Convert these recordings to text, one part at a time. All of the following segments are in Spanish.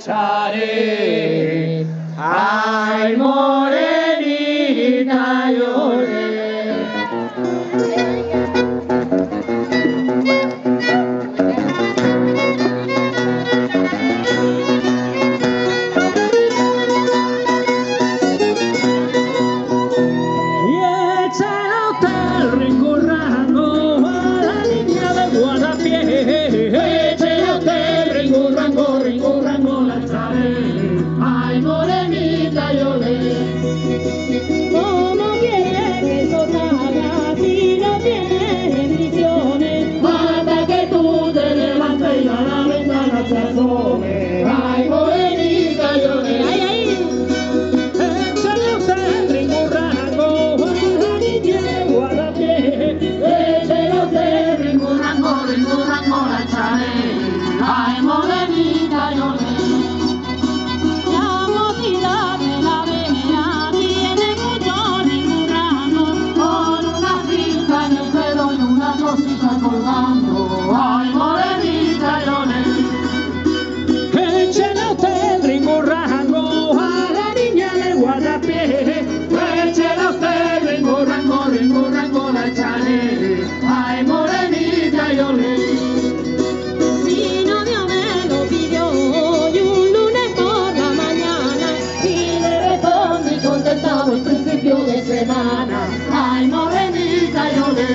echaré. Ay, morenita, lloré. Ay, morenita, lloré.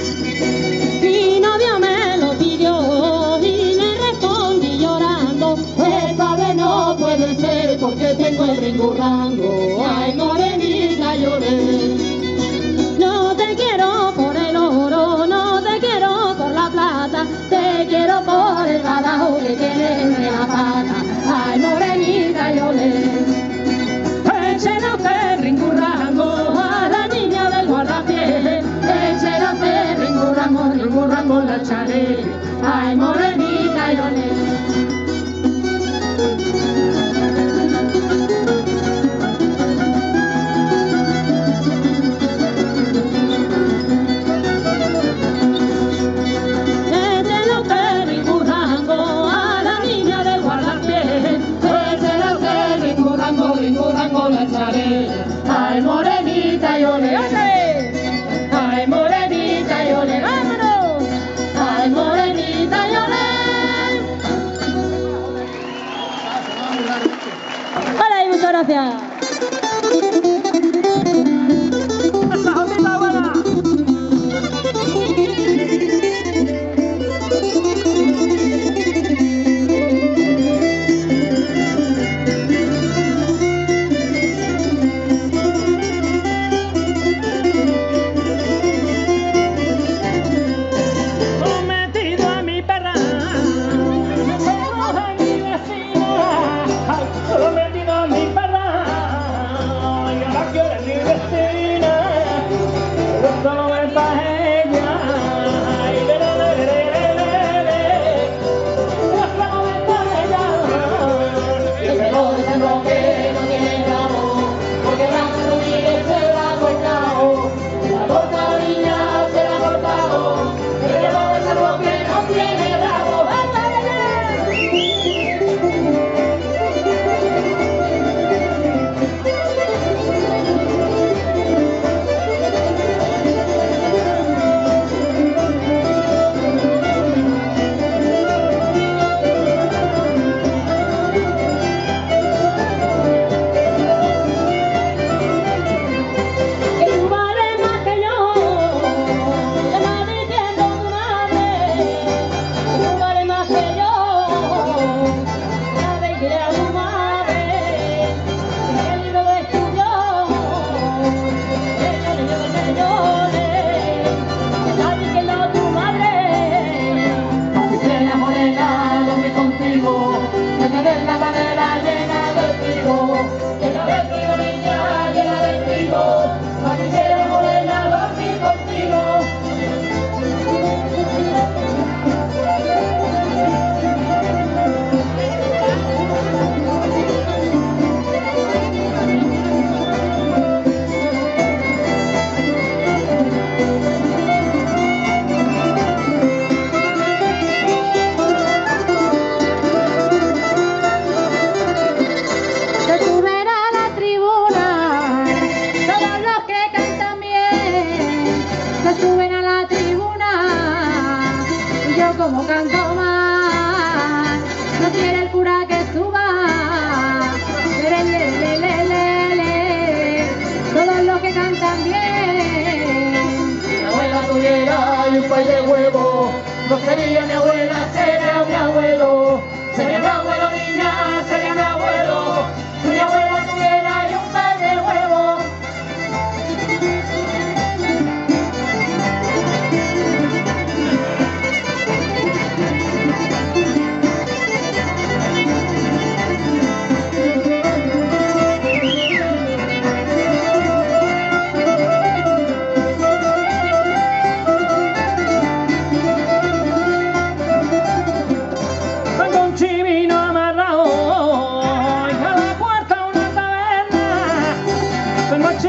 Mi novio me lo pidió y le respondí llorando. Esta vez no puede ser porque tengo el ringurrango. Ay, morenita, lloré. No te quiero por el oro, no te quiero por la plata, te quiero por el badajo que tienes en la pata. Ay, morenita, lloré. Échale a usted ringurrango a la niña del guardapié. Échale a usted ringurrango la echaré. Ay, morenita, lloré. Ay, morenita, lloré. Ay, morenita, lloré. ¡Vámonos! Ay, morenita, lloré. Hola y muchas gracias.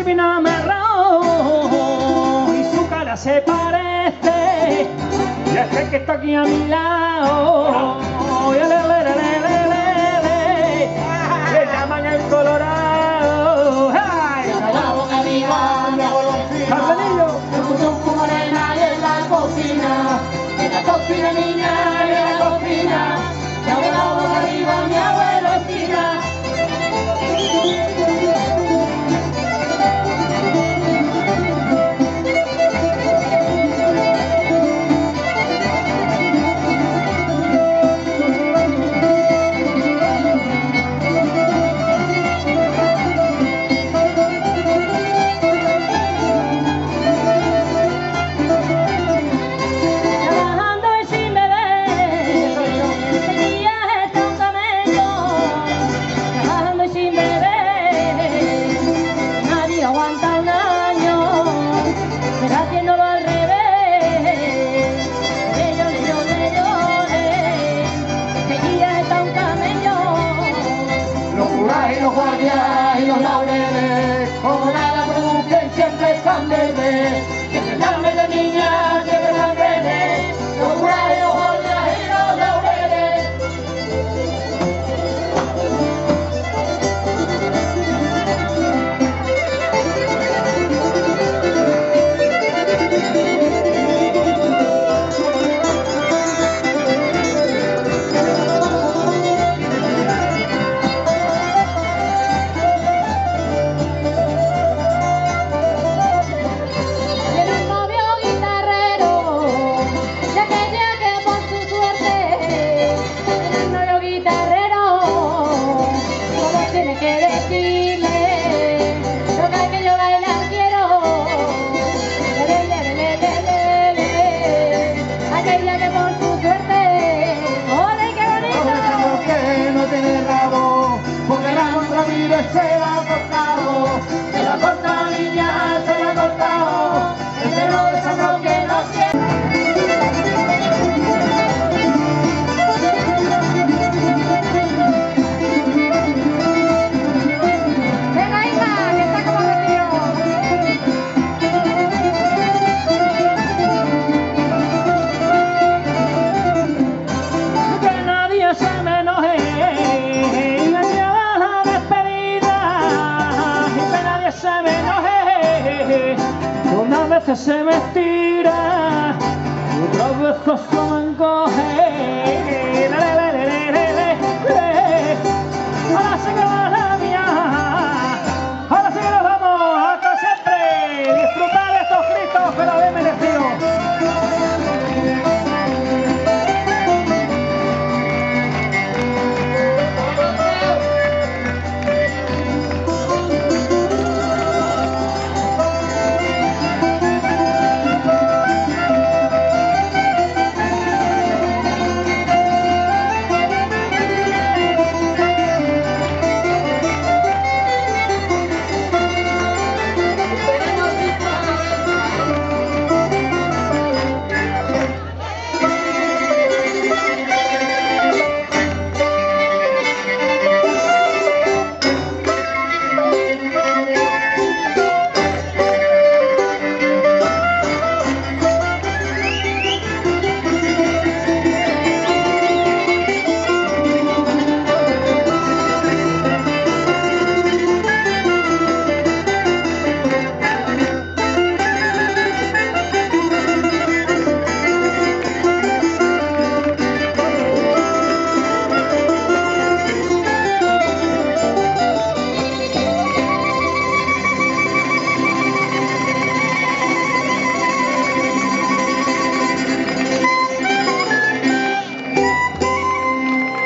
adivina me erró y su cara se parece y este que está aquí a mi lado le llaman el Colorado. ¡Ay! La boca arriba, mi golondrina. ¡Cardenillo! Escucho un morena y en la cocina. En la cocina, niña, en la cocina. Mi abuela boca arriba, mi abuelo esquina. Y los laureles, como nada producen, siempre están verdes. Siempre están verdes, niñas, siempre están verdes. Los jurajes, los guardias y los laureles. Se la ha cortado la niña, se la ha cortado, el pelo de sangrón que no siente. Venga, hija, que está como retiro. Que nadie se me enoje. Se me enoje, unas veces se me estira, otras veces se me encoge. Ahora sí que va la mía, ahora sí que nos vamos hasta siempre. Disfrutar de estos gritos que lo habéis merecido.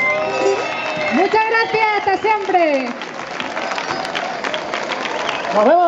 Nos vemos.